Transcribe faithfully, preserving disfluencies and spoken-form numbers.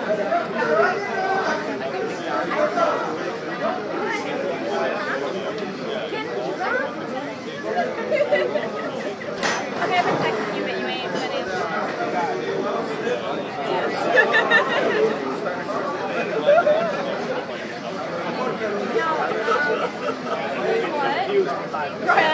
I've been texting you, but you ain't been able to. Yes. What?